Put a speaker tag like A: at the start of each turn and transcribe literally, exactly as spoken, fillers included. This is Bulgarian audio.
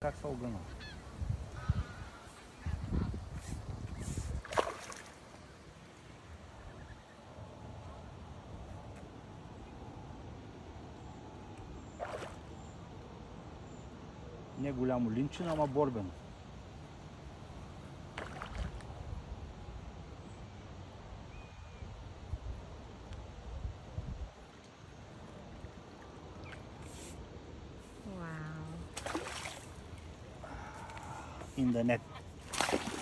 A: как са огънал. Не голямо линче, ама борбено.
B: Wow.
A: In the net.